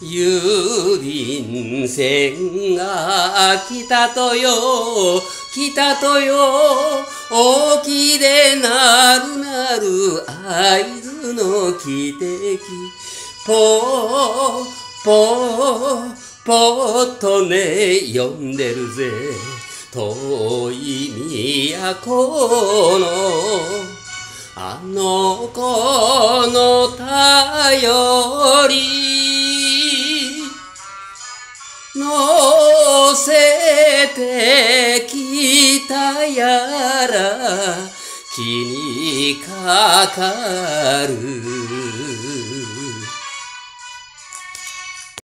郵便船が来たとよ、来たとよ、大きでなるなる合図の汽笛、ぽーぽーぽーっとね呼んでるぜ、遠い都のあの子の頼り乗せてきたやら気にかかる